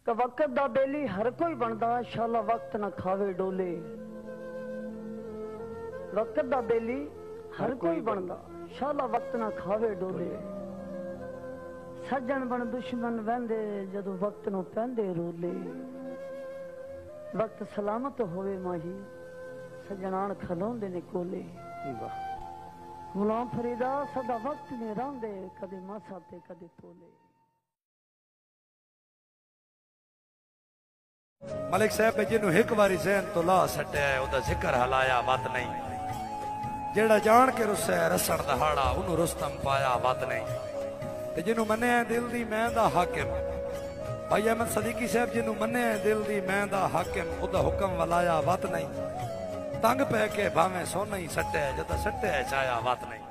कि वक्त दा बेली हर कोई बनदा, शाला वक्त ना खावे डोले। वक्त दा बेली हर कोई बनदा, शाला वक्त ना खावे डोले। सज्जन बन दुश्मन वहंदे, जदों वक्त नूं पैंदे रोले। वक्त सलामत होवे माही, सजनान खलोंदे ने कोले। गुलाम फरीदा सदा वक्त में रहंदे, कदे मासा ते कदे तोले। मलिक साहब जिन्हों एक बारी जहन तो ला सटिया है, उदा जिक्र हलाया वत नहीं। जेड़ा जान के रुस्से रसण दहाड़ा, उन्हों रुस्तम पाया वत नहीं। ते जिन्हों मने दिल दी मैं दा हाकिम, भाई अहमद सदीकी साहब जिन्हों मने दिल दी मैं दा हाकिम, उदा हुक्म वलाया वत नहीं। तंग पै के भावें सोना ही सटे, जदा सटे चाया वत नहीं।